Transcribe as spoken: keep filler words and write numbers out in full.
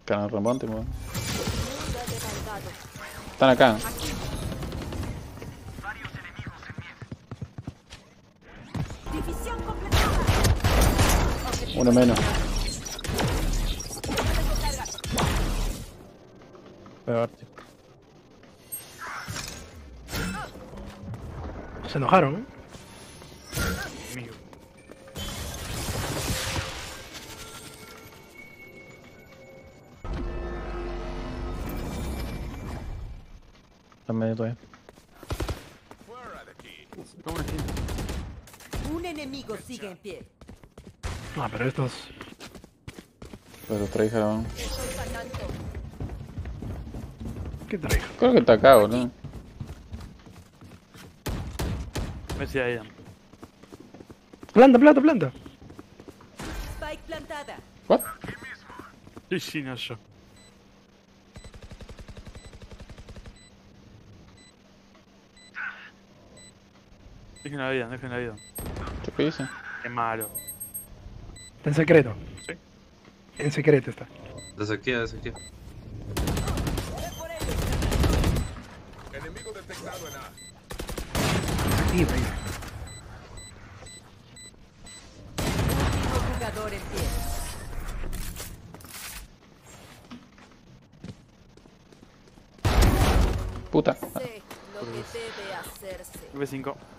Canal remonte, weón. Están acá. Uno menos. Pegarte. Se enojaron, ¿eh? Amigo. Están medio todavía. ¿Cómo es? Un enemigo sigue en pie. Ah, pero estos... Pero los traje, weón. ¿Qué traigo? Creo que está acá, boludo. Me decía ella. Planta, planta, planta. Spike plantada. What? Sí, sí, no yo. Dejen la vida, dejen la vida. ¿Qué te dice? Qué malo. Está en secreto. Sí. En secreto está. Desde aquí, desde aquí. Enemigo detectado en A. Aquí, ahí. Último jugador en pie. Puta. Sé lo que debe hacerse. V cinco.